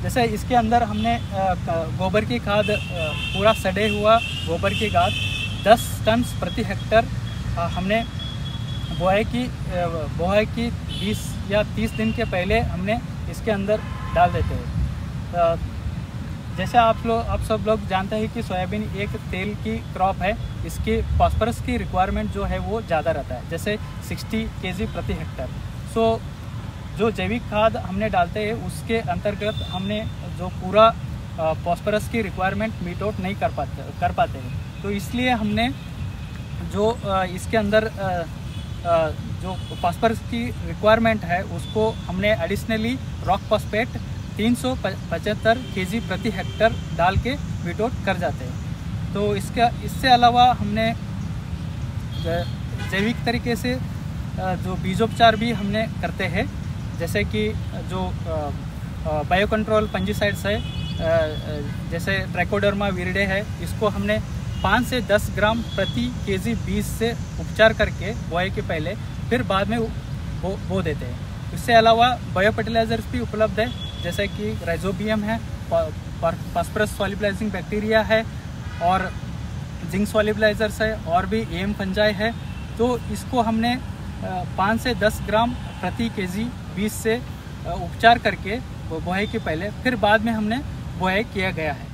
जैसे इसके अंदर हमने गोबर की खाद, पूरा सड़े हुआ गोबर की खाद 10 टन प्रति हेक्टर हमने बुआई की 20 या 30 दिन के पहले हमने इसके अंदर डाल देते हैं। जैसे आप सब लोग जानते हैं कि सोयाबीन एक तेल की क्रॉप है, इसकी फास्फोरस की रिक्वायरमेंट जो है वो ज़्यादा रहता है, जैसे 60 kg प्रति हेक्टर। सो जो जैविक खाद हमने डालते हैं उसके अंतर्गत हमने जो पूरा फास्फोरस की रिक्वायरमेंट मीट आउट नहीं कर पाते हैं। तो इसलिए हमने जो इसके अंदर जो फास्फोरस की रिक्वायरमेंट है उसको हमने एडिशनली रॉक फॉस्फेट 375 kg प्रति हेक्टर डाल के मीट आउट कर जाते हैं। तो इससे अलावा हमने जैविक तरीके से जो बीजोपचार भी हमने करते हैं, जैसे कि जो बायो कंट्रोल फंजीसाइड्स है, जैसे ट्राइकोडर्मा विरिडे है, इसको हमने 5 से 10 ग्राम प्रति kg बीज से उपचार करके बुआई के पहले फिर बाद में बो देते हैं। इसके अलावा बायो फर्टिलाइजर्स भी उपलब्ध है, जैसे कि राइजोबियम है, फास्फोरस सॉल्युबलाइजिंग बैक्टीरिया है और जिंक सॉल्युबलाइजर्स है, और भी एम फंजाई है। तो इसको हमने 5 से 10 ग्राम प्रति kg बीज से उपचार करके बुआई के पहले फिर बाद में हमने बुआई किया गया है।